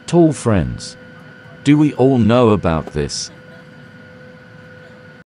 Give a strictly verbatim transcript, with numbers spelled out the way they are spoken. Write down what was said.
tall friends. Do we all know about this?